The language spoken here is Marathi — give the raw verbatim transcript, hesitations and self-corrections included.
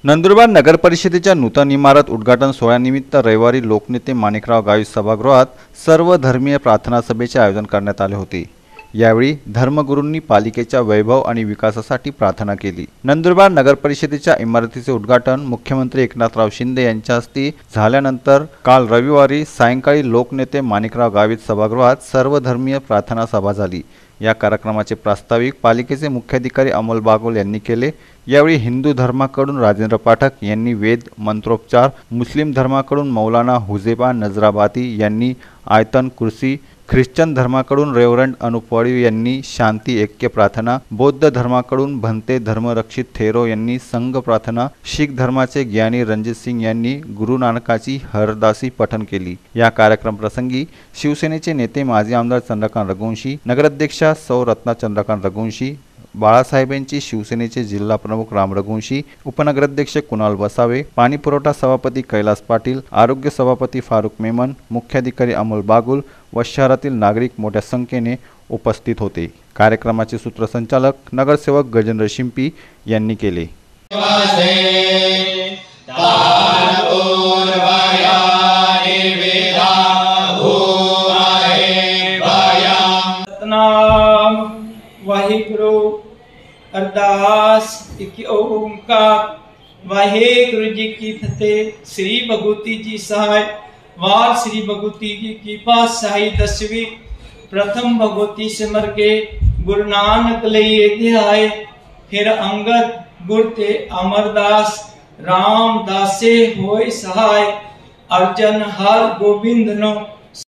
नंदुरबार नगर परिषदेच्या नूतन इमारत उद्घाटन सोहळ्यानिमित्त रविवारी लोकनेते माणिकराव गावित सभागृहात सर्व धर्मीय प्रार्थना सभेचे आयोजन करण्यात आले होते। यावेळी धर्मगुरूंनी पालिकेच्या वैभव आणि विकासासाठी प्रार्थना केली। नंदुरबार नगर परिषदेच्या इमारतीचे उद्घाटन मुख्यमंत्री एकनाथराव शिंदे यांच्या हस्ते झाल्यानंतर काल रविवारी सायंकाळी लोकनेते माणिकराव गावित सभागृहात सर्व धर्मीय प्रार्थना सभा झाली। या कार्यक्रमाचे प्रास्ताविक पालिकेचे मुख्याधिकारी अमोल बागुल यांनी केले। यावेळी हिंदू धर्माकडून राजेंद्र पाठक यांनी वेद मंत्रोपचार, मुस्लिम धर्माकडून मौलाना हुजेबा नजराबाती यांनी आयतन कुर्सी, ख्रिश्चन धर्माकडून रेव्हरंड अनुप वळीव यांनी शांती ऐक्य प्रार्थना, बौद्ध धर्माकडून भंते धर्मरक्षित थेरो यांनी संघ प्रार्थना, शीख धर्माचे ज्ञानी रणजित सिंग यांनी गुरु नानकाची हरदासी पठण केली। या कार्यक्रम प्रसंगी शिवसेनेचे नेते माजी आमदार चंद्रकांत रघुवंशी, नगराध्यक्षा सौ रत्ना चंद्रकांत रघुवंशी, बाळासाहेबांची शिवसेनेचे जिल्हा प्रमुख राम रघुवंशी, उपनगराध्यक्ष कुणाल बसावे, पाणी पुरवठा सभापती कैलास पाटील, आरोग्य सभापती फारुक मेमन, मुख्याधिकारी अमोल बागुल व शहरातील नागरिक मोठ्या संख्येने उपस्थित होते। कार्यक्रमाचे सूत्रसंचालक नगरसेवक गजेंद्र शिंपी यांनी केले। वाहिगुरु अरदास एक ओंकार। वाहिगुरु जी की फतेह। श्री भगवती जी सहाय। वार श्री भगवती जी की पातशाही दसवीं। प्रथम भगवती सिमर के गुरु नानक लइए ध्याए। फिर अंगद गुर ते अमरदास, रामदासे होय सहाय। अर्जन हर गोविंद नो